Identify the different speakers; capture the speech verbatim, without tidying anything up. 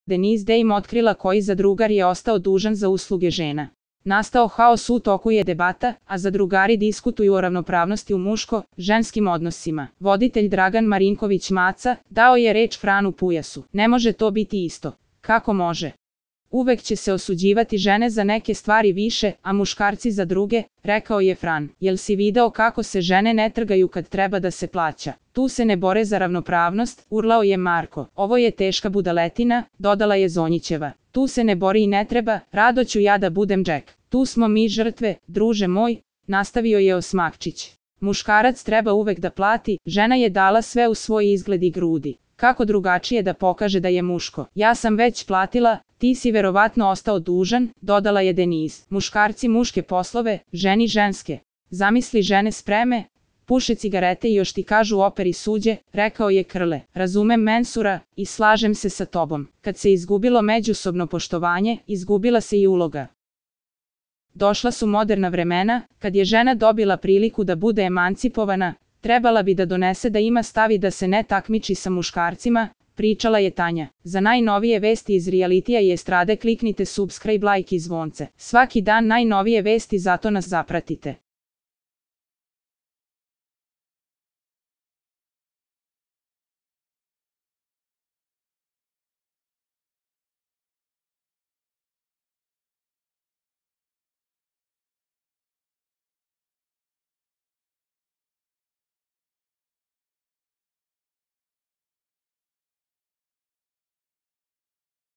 Speaker 1: Denise Day im otkrila koji zadrugar je ostao dužan za usluge žena. Nastao haos, u toku je debata, a zadrugari diskutuju o ravnopravnosti u muško-ženskim odnosima. Voditelj Dragan Marinković Maca dao je reč Franu Pujasu. Ne može to biti isto. Kako može? Uvek će se osuđivati žene za neke stvari više, a muškarci za druge, rekao je Fran. Jel si video kako se žene ne trgaju kad treba da se plaća? Tu se ne bore za ravnopravnost, urlao je Marko. Ovo je teška budaletina, dodala je Zonjićeva. Tu se ne bori i ne treba, rado ću ja da budem Jack. Tu smo mi žrtve, druže moj, nastavio je Osmakčić. Muškarac treba uvek da plati, žena je dala sve u svoj izgled i grudi. Kako drugačije da pokaže da je muško? Ja sam već platila, ti si verovatno ostao dužan, dodala je Denise. Muškarci muške poslove, ženi ženske. Zamisli, žene spreme, puše cigarete i još ti kažu operi suđe, rekao je Krle. Razumem Mensura i slažem se sa tobom. Kad se izgubilo međusobno poštovanje, izgubila se i uloga. Došla su moderna vremena, kad je žena dobila priliku da bude emancipovana, trebala bi da donese da ima stav i da se ne takmiči sa muškarcima, pričala je Tanja. Za najnovije vesti iz realitija i estrade kliknite subscribe, like i zvonce. Svaki dan najnovije vesti, zato nas zapratite.